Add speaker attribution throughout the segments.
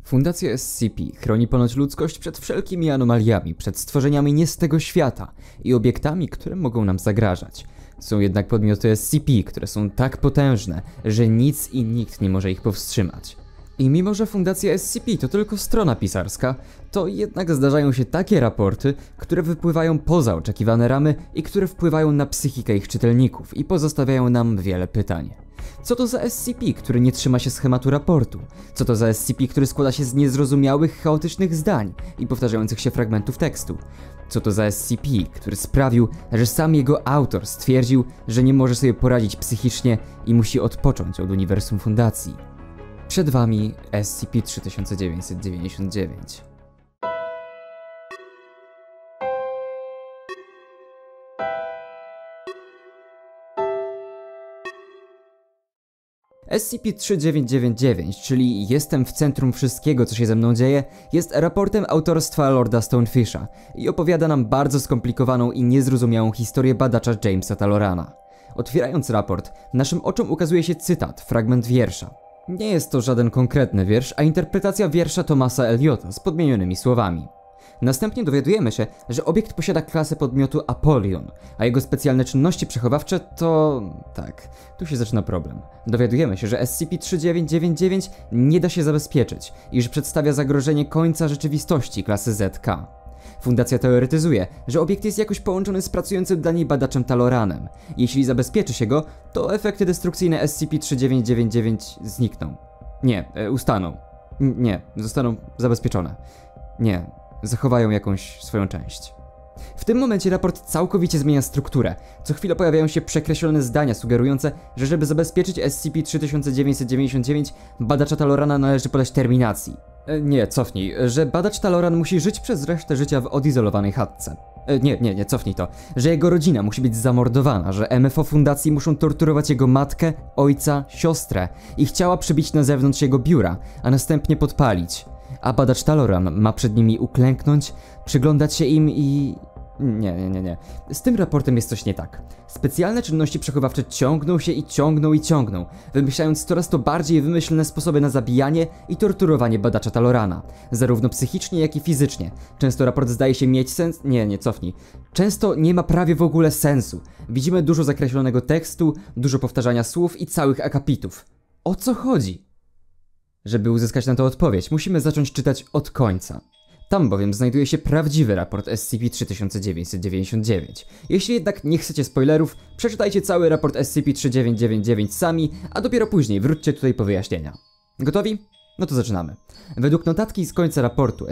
Speaker 1: Fundacja SCP chroni ponoć ludzkość przed wszelkimi anomaliami, przed stworzeniami nie z tego świata i obiektami, które mogą nam zagrażać. Są jednak podmioty SCP, które są tak potężne, że nic i nikt nie może ich powstrzymać. I mimo, że Fundacja SCP to tylko strona pisarska, to jednak zdarzają się takie raporty, które wypływają poza oczekiwane ramy i które wpływają na psychikę ich czytelników i pozostawiają nam wiele pytań. Co to za SCP, który nie trzyma się schematu raportu? Co to za SCP, który składa się z niezrozumiałych, chaotycznych zdań i powtarzających się fragmentów tekstu? Co to za SCP, który sprawił, że sam jego autor stwierdził, że nie może sobie poradzić psychicznie i musi odpocząć od uniwersum Fundacji? Przed wami SCP-3999. SCP-3999, czyli Jestem w centrum wszystkiego, co się ze mną dzieje, jest raportem autorstwa Lorda Stonefisha i opowiada nam bardzo skomplikowaną i niezrozumiałą historię badacza Jamesa Talorana. Otwierając raport, naszym oczom ukazuje się cytat, fragment wiersza. Nie jest to żaden konkretny wiersz, a interpretacja wiersza Thomasa Eliota z podmienionymi słowami. Następnie dowiadujemy się, że obiekt posiada klasę podmiotu Apollyon, a jego specjalne czynności przechowawcze to... tak, tu się zaczyna problem. Dowiadujemy się, że SCP-3999 nie da się zabezpieczyć i że przedstawia zagrożenie końca rzeczywistości klasy ZK. Fundacja teoretyzuje, że obiekt jest jakoś połączony z pracującym dla niej badaczem Taloranem. Jeśli zabezpieczy się go, to efekty destrukcyjne SCP-3999 znikną. Nie, ustaną. Nie, zostaną zabezpieczone. Nie, zachowają jakąś swoją część. W tym momencie raport całkowicie zmienia strukturę. Co chwilę pojawiają się przekreślone zdania sugerujące, że żeby zabezpieczyć SCP-3999, badacza Talorana należy podać terminacji. Nie, cofnij, że badacz Taloran musi żyć przez resztę życia w odizolowanej chatce. Nie, cofnij to. Że jego rodzina musi być zamordowana, że MFO Fundacji muszą torturować jego matkę, ojca, siostrę, ich ciała przybić na zewnątrz jego biura, a następnie podpalić. A badacz Taloran ma przed nimi uklęknąć, przyglądać się im i... Nie. Z tym raportem jest coś nie tak. Specjalne czynności przechowawcze ciągną się i ciągną, wymyślając coraz to bardziej wymyślne sposoby na zabijanie i torturowanie badacza Talorana, zarówno psychicznie, jak i fizycznie. Często raport zdaje się mieć sens... Nie, cofnij. Często nie ma prawie w ogóle sensu. Widzimy dużo zakreślonego tekstu, dużo powtarzania słów i całych akapitów. O co chodzi? Żeby uzyskać na to odpowiedź, musimy zacząć czytać od końca. Tam bowiem znajduje się prawdziwy raport SCP-3999. Jeśli jednak nie chcecie spoilerów, przeczytajcie cały raport SCP-3999 sami, a dopiero później wróćcie tutaj po wyjaśnienia. Gotowi? No to zaczynamy. Według notatki z końca raportu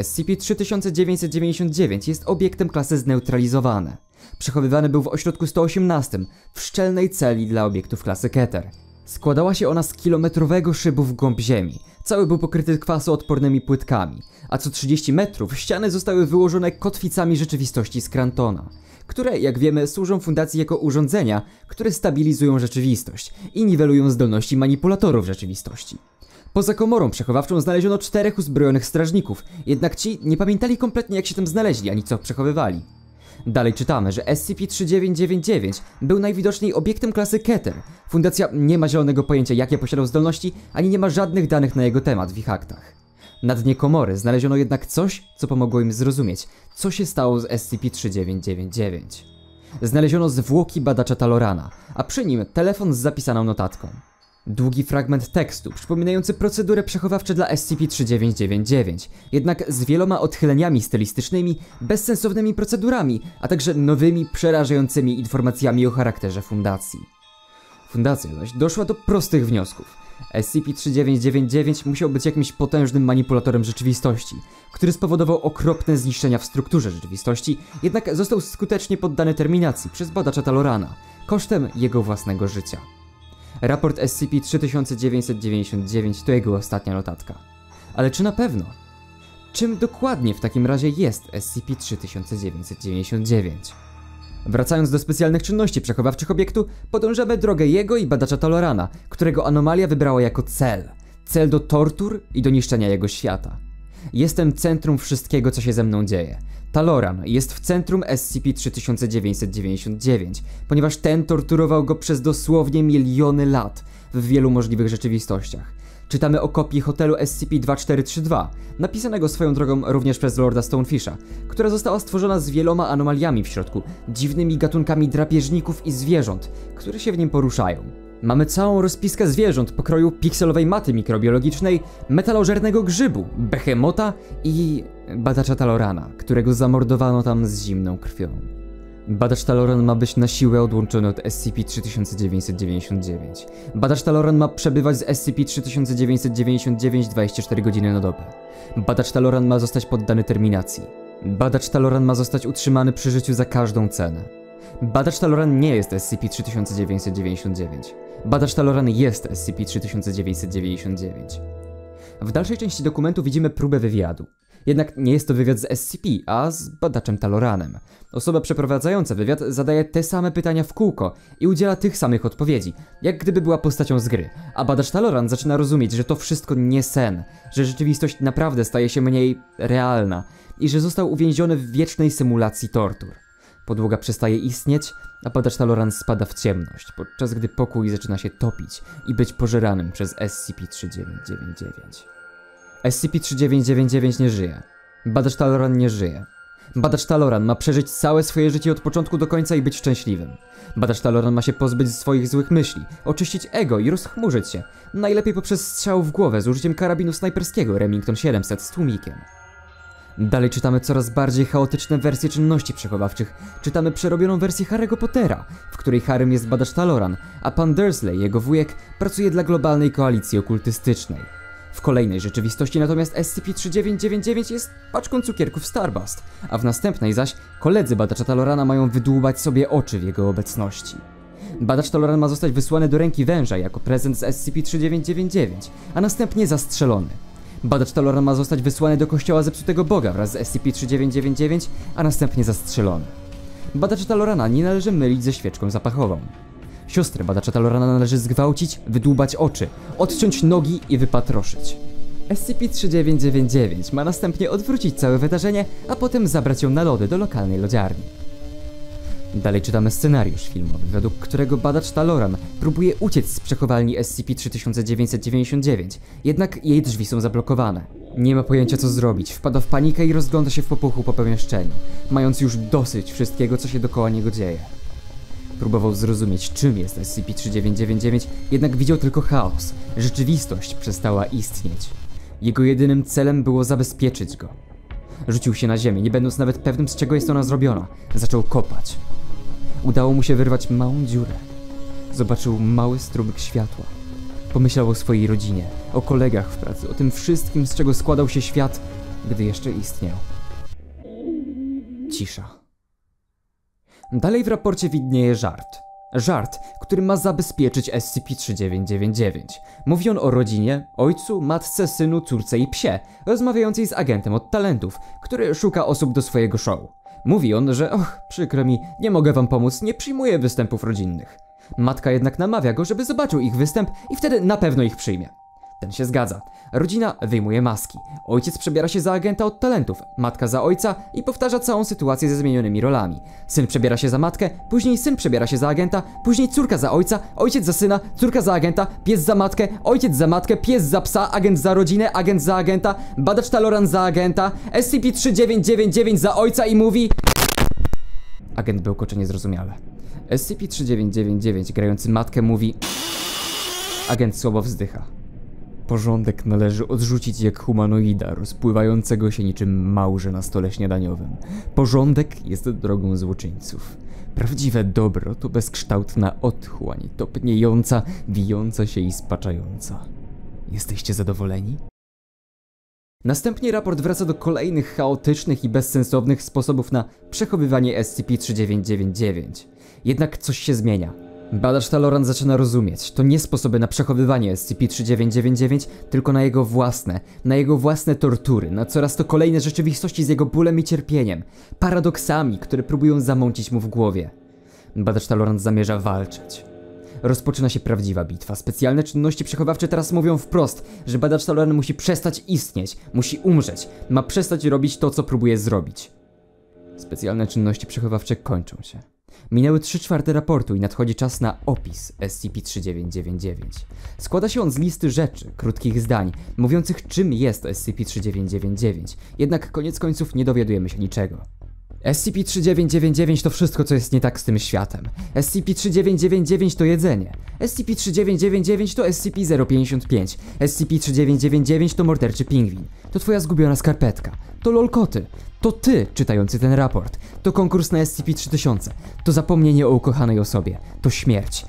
Speaker 1: SCP-3999 jest obiektem klasy zneutralizowane. Przechowywany był w ośrodku 118, w szczelnej celi dla obiektów klasy Keter. Składała się ona z kilometrowego szybu w głąb ziemi. Cały był pokryty kwasoodpornymi płytkami, a co 30 metrów ściany zostały wyłożone kotwicami rzeczywistości z Krantona, które, jak wiemy, służą Fundacji jako urządzenia, które stabilizują rzeczywistość i niwelują zdolności manipulatorów rzeczywistości. Poza komorą przechowawczą znaleziono 4 uzbrojonych strażników, jednak ci nie pamiętali kompletnie, jak się tam znaleźli, ani co przechowywali. Dalej czytamy, że SCP-3999 był najwidoczniej obiektem klasy Keter. Fundacja nie ma zielonego pojęcia, jakie posiadał zdolności, ani nie ma żadnych danych na jego temat w ich aktach. Na dnie komory znaleziono jednak coś, co pomogło im zrozumieć, co się stało z SCP-3999. Znaleziono zwłoki badacza Talorana, a przy nim telefon z zapisaną notatką. Długi fragment tekstu przypominający procedurę przechowawczą dla SCP-3999, jednak z wieloma odchyleniami stylistycznymi, bezsensownymi procedurami, a także nowymi, przerażającymi informacjami o charakterze Fundacji. Fundacja zaś doszła do prostych wniosków. SCP-3999 musiał być jakimś potężnym manipulatorem rzeczywistości, który spowodował okropne zniszczenia w strukturze rzeczywistości, jednak został skutecznie poddany terminacji przez badacza Talorana, kosztem jego własnego życia. Raport SCP-3999 to jego ostatnia notatka. Ale czy na pewno? Czym dokładnie w takim razie jest SCP-3999? Wracając do specjalnych czynności przechowawczych obiektu, podążamy drogę jego i badacza Talorana, którego anomalia wybrała jako cel. Cel do tortur i do niszczenia jego świata. Jestem centrum wszystkiego, co się ze mną dzieje. Taloran jest w centrum SCP-3999, ponieważ ten torturował go przez dosłownie miliony lat w wielu możliwych rzeczywistościach. Czytamy o kopii hotelu SCP-2432, napisanego swoją drogą również przez Lorda Stonefisha, która została stworzona z wieloma anomaliami w środku, dziwnymi gatunkami drapieżników i zwierząt, które się w nim poruszają. Mamy całą rozpiskę zwierząt pokroju pikselowej maty mikrobiologicznej, metalożernego grzybu, behemota i badacza Talorana, którego zamordowano tam z zimną krwią. Badacz Taloran ma być na siłę odłączony od SCP-3999. Badacz Taloran ma przebywać z SCP-3999 24 godziny na dobę. Badacz Taloran ma zostać poddany terminacji. Badacz Taloran ma zostać utrzymany przy życiu za każdą cenę. Badacz Taloran nie jest SCP-3999. Badacz Taloran jest SCP-3999. W dalszej części dokumentu widzimy próbę wywiadu. Jednak nie jest to wywiad z SCP, a z badaczem Taloranem. Osoba przeprowadzająca wywiad zadaje te same pytania w kółko i udziela tych samych odpowiedzi, jak gdyby była postacią z gry. A badacz Taloran zaczyna rozumieć, że to wszystko nie sen, że rzeczywistość naprawdę staje się mniej realna i że został uwięziony w wiecznej symulacji tortur. Podłoga przestaje istnieć, a badacz Taloran spada w ciemność, podczas gdy pokój zaczyna się topić i być pożeranym przez SCP-3999. SCP-3999 nie żyje. Badacz Taloran nie żyje. Badacz Taloran ma przeżyć całe swoje życie od początku do końca i być szczęśliwym. Badacz Taloran ma się pozbyć swoich złych myśli, oczyścić ego i rozchmurzyć się, najlepiej poprzez strzał w głowę z użyciem karabinu snajperskiego Remington 700 z tłumikiem. Dalej czytamy coraz bardziej chaotyczne wersje czynności przechowawczych. Czytamy przerobioną wersję Harry'ego Pottera, w której Harrym jest badacz Taloran, a pan Dursley, jego wujek, pracuje dla globalnej koalicji okultystycznej. W kolejnej rzeczywistości natomiast SCP-3999 jest paczką cukierków Starbust, a w następnej zaś koledzy badacza Talorana mają wydłubać sobie oczy w jego obecności. Badacz Taloran ma zostać wysłany do ręki węża jako prezent z SCP-3999, a następnie zastrzelony. Badacz Taloran ma zostać wysłany do kościoła zepsutego Boga wraz z SCP-3999, a następnie zastrzelony. Badacza Talorana nie należy mylić ze świeczką zapachową. Siostrę badacza Talorana należy zgwałcić, wydłubać oczy, odciąć nogi i wypatroszyć. SCP-3999 ma następnie odwrócić całe wydarzenie, a potem zabrać ją na lody do lokalnej lodziarni. Dalej czytamy scenariusz filmowy, według którego badacz Taloran próbuje uciec z przechowalni SCP-3999, jednak jej drzwi są zablokowane. Nie ma pojęcia co zrobić, wpada w panikę i rozgląda się w popuchu po pomieszczeniu, mając już dosyć wszystkiego, co się dookoła niego dzieje. Próbował zrozumieć, czym jest SCP-3999, jednak widział tylko chaos. Rzeczywistość przestała istnieć. Jego jedynym celem było zabezpieczyć go. Rzucił się na ziemię, nie będąc nawet pewnym, z czego jest ona zrobiona. Zaczął kopać. Udało mu się wyrwać małą dziurę. Zobaczył mały strumyk światła. Pomyślał o swojej rodzinie, o kolegach w pracy, o tym wszystkim, z czego składał się świat, gdy jeszcze istniał. Cisza. Dalej w raporcie widnieje żart. Żart, który ma zabezpieczyć SCP-3999. Mówi on o rodzinie, ojcu, matce, synu, córce i psie, rozmawiającej z agentem od talentów, który szuka osób do swojego show. Mówi on, że przykro mi, nie mogę wam pomóc, nie przyjmuję występów rodzinnych. Matka jednak namawia go, żeby zobaczył ich występ i wtedy na pewno ich przyjmie. Ten się zgadza. Rodzina wyjmuje maski. Ojciec przebiera się za agenta od talentów, matka za ojca i powtarza całą sytuację ze zmienionymi rolami. Syn przebiera się za matkę, później syn przebiera się za agenta, później córka za ojca, ojciec za syna, córka za agenta, pies za matkę, ojciec za matkę, pies za psa, agent za rodzinę, agent za agenta, badacz Taloran za agenta, SCP-3999 za ojca i mówi... Agent bełkocze niezrozumiale. SCP-3999 grający matkę mówi... Agent słabo wzdycha. Porządek należy odrzucić jak humanoida, rozpływającego się niczym małże na stole śniadaniowym. Porządek jest drogą złoczyńców. Prawdziwe dobro to bezkształtna otchłań, topniejąca, wijąca się i spaczająca. Jesteście zadowoleni? Następnie raport wraca do kolejnych chaotycznych i bezsensownych sposobów na przechowywanie SCP-3999. Jednak coś się zmienia. Badacz Taloran zaczyna rozumieć, to nie sposoby na przechowywanie SCP-3999, tylko na jego własne tortury, na coraz to kolejne rzeczywistości z jego bólem i cierpieniem, paradoksami, które próbują zamącić mu w głowie. Badacz Taloran zamierza walczyć. Rozpoczyna się prawdziwa bitwa. Specjalne czynności przechowawcze teraz mówią wprost, że badacz Taloran musi przestać istnieć, musi umrzeć, ma przestać robić to, co próbuje zrobić. Specjalne czynności przechowawcze kończą się. Minęły 3/4 raportu i nadchodzi czas na opis SCP-3999. Składa się on z listy rzeczy, krótkich zdań, mówiących czym jest SCP-3999, jednak koniec końców nie dowiadujemy się niczego. SCP-3999 to wszystko, co jest nie tak z tym światem. SCP-3999 to jedzenie. SCP-3999 to SCP-055. SCP-3999 to morderczy pingwin. To twoja zgubiona skarpetka. To lolkoty. To ty, czytający ten raport. To konkurs na SCP-3000. To zapomnienie o ukochanej osobie. To śmierć.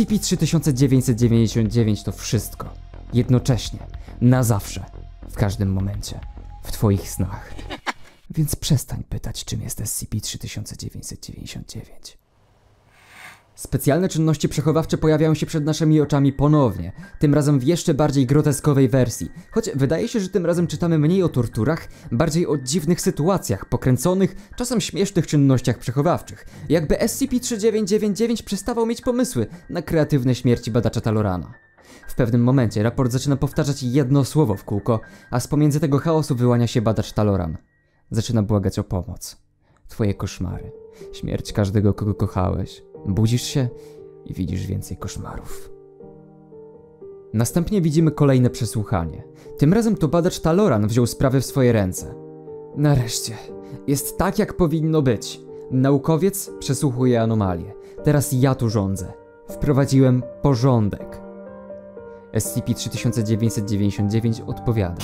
Speaker 1: SCP-3999 to wszystko. Jednocześnie. Na zawsze. W każdym momencie. W twoich snach. Więc przestań pytać, czym jest SCP-3999. Specjalne czynności przechowawcze pojawiają się przed naszymi oczami ponownie, tym razem w jeszcze bardziej groteskowej wersji. Choć wydaje się, że tym razem czytamy mniej o torturach, bardziej o dziwnych sytuacjach, pokręconych, czasem śmiesznych czynnościach przechowawczych. Jakby SCP-3999 przestawał mieć pomysły na kreatywne śmierci badacza Talorana. W pewnym momencie raport zaczyna powtarzać jedno słowo w kółko, a z pomiędzy tego chaosu wyłania się badacz Taloran. Zaczyna błagać o pomoc. Twoje koszmary. Śmierć każdego, kogo kochałeś. Budzisz się i widzisz więcej koszmarów. Następnie widzimy kolejne przesłuchanie. Tym razem to badacz Taloran wziął sprawę w swoje ręce. Nareszcie. Jest tak, jak powinno być. Naukowiec przesłuchuje anomalie. Teraz ja tu rządzę. Wprowadziłem porządek. SCP-3999 odpowiada.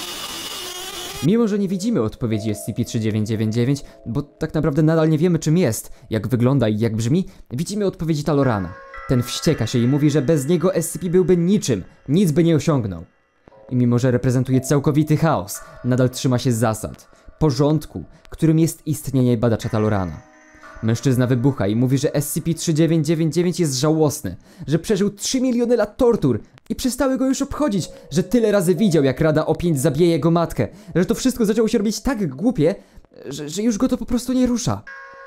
Speaker 1: Mimo, że nie widzimy odpowiedzi SCP-3999, bo tak naprawdę nadal nie wiemy, czym jest, jak wygląda i jak brzmi, widzimy odpowiedzi Talorana. Ten wścieka się i mówi, że bez niego SCP byłby niczym, nic by nie osiągnął. I mimo, że reprezentuje całkowity chaos, nadal trzyma się zasad, porządku, którym jest istnienie badacza Talorana. Mężczyzna wybucha i mówi, że SCP-3999 jest żałosny, że przeżył 3 miliony lat tortur i przestały go już obchodzić, że tyle razy widział, jak Rada O5 zabije jego matkę, że to wszystko zaczęło się robić tak głupie, że już go to po prostu nie rusza.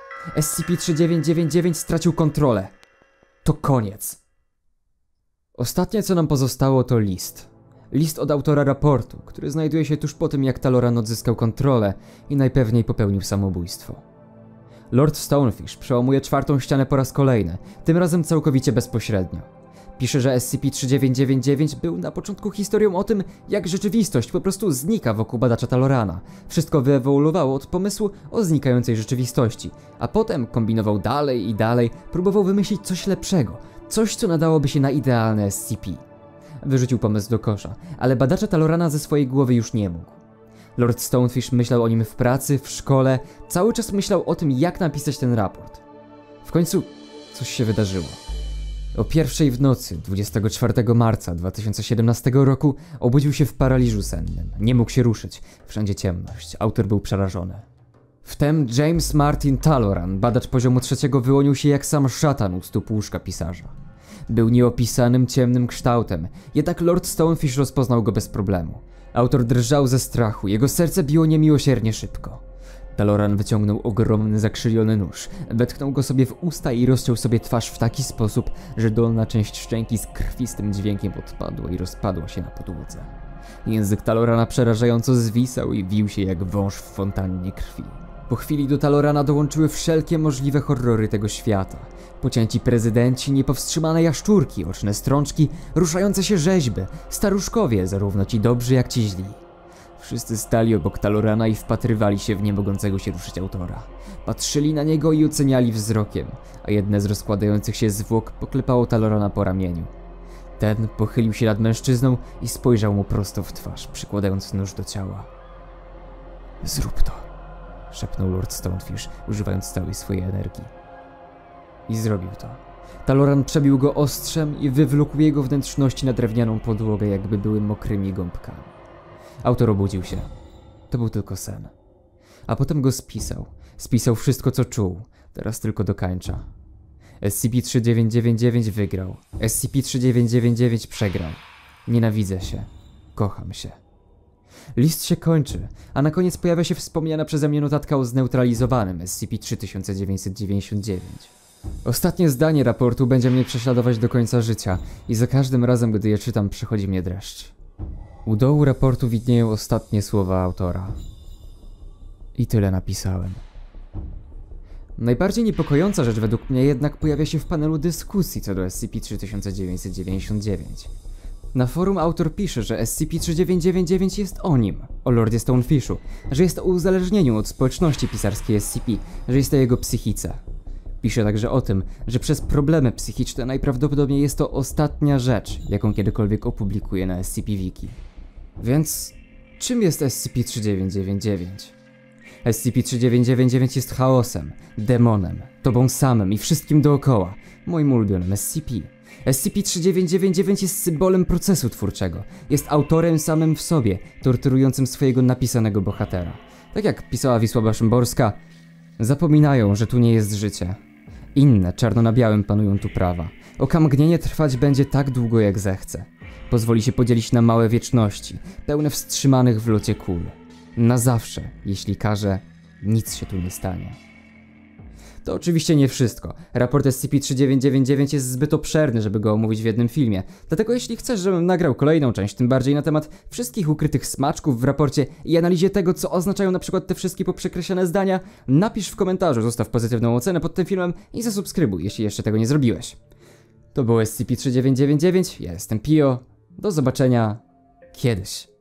Speaker 1: SCP-3999 stracił kontrolę. To koniec. Ostatnie, co nam pozostało, to list. List od autora raportu, który znajduje się tuż po tym, jak Taloran odzyskał kontrolę i najpewniej popełnił samobójstwo. Lord Stonefish przełamuje 4. ścianę po raz kolejny, tym razem całkowicie bezpośrednio. Pisze, że SCP-3999 był na początku historią o tym, jak rzeczywistość po prostu znika wokół badacza Talorana. Wszystko wyewoluowało od pomysłu o znikającej rzeczywistości, a potem kombinował dalej i dalej, próbował wymyślić coś lepszego, coś, co nadałoby się na idealne SCP. Wyrzucił pomysł do kosza, ale badacza Talorana ze swojej głowy już nie mógł. Lord Stonefish myślał o nim w pracy, w szkole, cały czas myślał o tym, jak napisać ten raport. W końcu coś się wydarzyło. O 1:00 w nocy, 24 marca 2017 roku, obudził się w paraliżu sennym. Nie mógł się ruszyć. Wszędzie ciemność. Autor był przerażony. Wtem James Martin Taloran, badacz poziomu 3, wyłonił się jak sam szatan u stóp łóżka pisarza. Był nieopisanym, ciemnym kształtem, jednak Lord Stonefish rozpoznał go bez problemu. Autor drżał ze strachu, jego serce biło niemiłosiernie szybko. Taloran wyciągnął ogromny, zakrzywiony nóż, wetknął go sobie w usta i rozciął sobie twarz w taki sposób, że dolna część szczęki z krwistym dźwiękiem odpadła i rozpadła się na podłodze. Język Talorana przerażająco zwisał i wił się jak wąż w fontannie krwi. Po chwili do Talorana dołączyły wszelkie możliwe horrory tego świata. Pocięci prezydenci, niepowstrzymane jaszczurki, oczne strączki, ruszające się rzeźby, staruszkowie, zarówno ci dobrzy jak ci źli. Wszyscy stali obok Talorana i wpatrywali się w niemogącego się ruszyć autora. Patrzyli na niego i oceniali wzrokiem, a jedne z rozkładających się zwłok poklepało Talorana po ramieniu. Ten pochylił się nad mężczyzną i spojrzał mu prosto w twarz, przykładając nóż do ciała. Zrób to, szepnął Lord Stonefish, używając całej swojej energii. I zrobił to. Taloran przebił go ostrzem i wywlókł jego wnętrzności na drewnianą podłogę, jakby były mokrymi gąbkami. Autor obudził się. To był tylko sen. A potem go spisał. Spisał wszystko, co czuł. Teraz tylko dokańcza. SCP-3999 wygrał. SCP-3999 przegrał. Nienawidzę się. Kocham się. List się kończy, a na koniec pojawia się wspomniana przeze mnie notatka o zneutralizowanym SCP-3999. Ostatnie zdanie raportu będzie mnie prześladować do końca życia i za każdym razem, gdy je czytam, przychodzi mnie dreszcz. U dołu raportu widnieją ostatnie słowa autora. I tyle napisałem. Najbardziej niepokojąca rzecz według mnie jednak pojawia się w panelu dyskusji co do SCP-3999. Na forum autor pisze, że SCP-3999 jest o nim, o Lordzie Stonefishu, że jest o uzależnieniu od społeczności pisarskiej SCP, że jest o jego psychice. Pisze także o tym, że przez problemy psychiczne najprawdopodobniej jest to ostatnia rzecz, jaką kiedykolwiek opublikuje na SCP-Wiki. Więc czym jest SCP-3999? SCP-3999 jest chaosem, demonem, tobą samym i wszystkim dookoła, moim ulubionym SCP. SCP-3999 jest symbolem procesu twórczego, jest autorem samym w sobie, torturującym swojego napisanego bohatera. Tak jak pisała Wisława Szymborska, zapominają, że tu nie jest życie. Inne, czarno na białym panują tu prawa. Okamgnienie trwać będzie tak długo jak zechce. Pozwoli się podzielić na małe wieczności, pełne wstrzymanych w locie kul. Na zawsze, jeśli każe, nic się tu nie stanie. To oczywiście nie wszystko. Raport SCP-3999 jest zbyt obszerny, żeby go omówić w jednym filmie. Dlatego jeśli chcesz, żebym nagrał kolejną część, tym bardziej na temat wszystkich ukrytych smaczków w raporcie i analizie tego, co oznaczają na przykład te wszystkie poprzekreślone zdania, napisz w komentarzu, zostaw pozytywną ocenę pod tym filmem i zasubskrybuj, jeśli jeszcze tego nie zrobiłeś. To był SCP-3999, ja jestem Pio. Do zobaczenia kiedyś.